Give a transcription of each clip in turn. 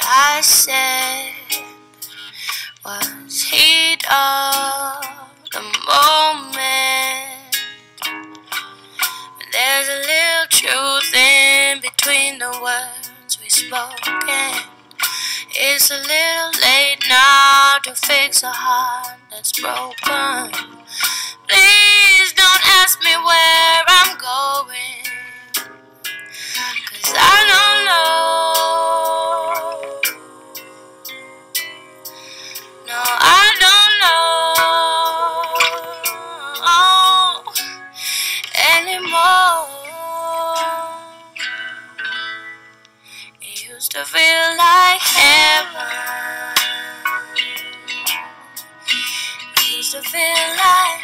I said was heat of the moment. But there's a little truth in between the words we spoken. It's a little late now to fix a heart that's broken. Please don't ask me where I'm going, 'cause I don't know. No, I don't know anymore. It used to feel like heaven. It used to feel like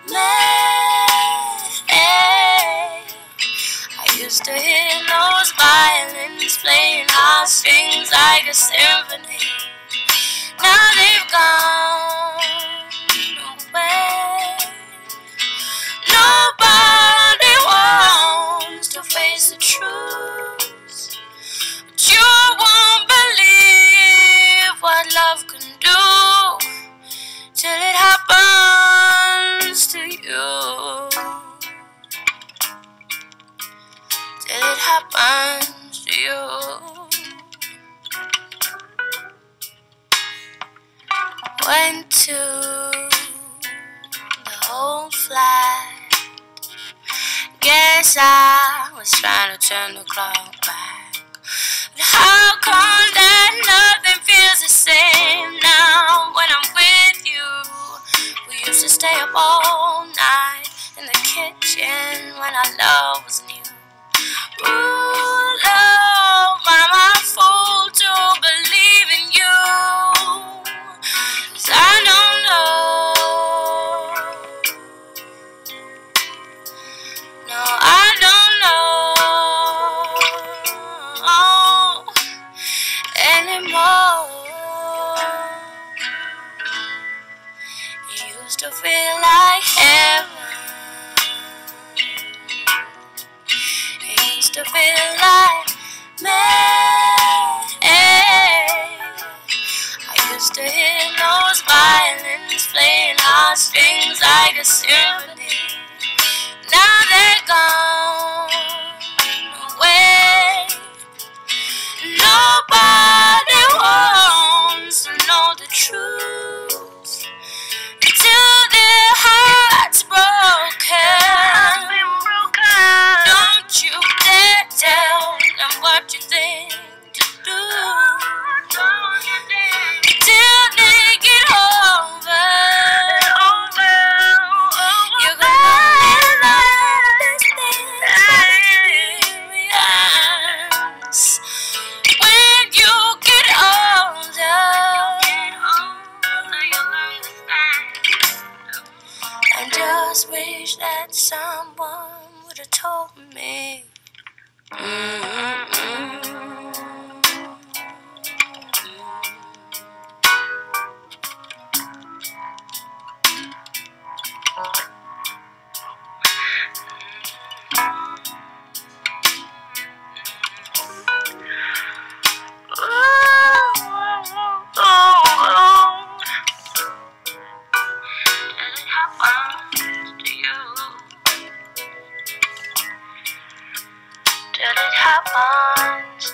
I used to hear those violins playing our strings like a symphony. Now they've gone away. Nobody wants to face the truth, but you won't believe what love can do till it happens to you. Till it happens to you. Went to the whole flight. Guess I was trying to turn the clock back. But how come that nothing feels the same now when I'm with you? We used to stay up all night in the kitchen when our love was new. Ooh, love, am I a fool to believe in you? 'Cause I don't know. No, I don't know anymore. It used to feel like heaven. To feel like I used to hear those violins playing our strings like a symphony. Now they're gone away. Nobody wants to know the truth until their heart's broken. Don't you dare tell them what you think to do till they get over. You're gonna let this thing experience when you get older. I just wish that someone would have told me. Till it happens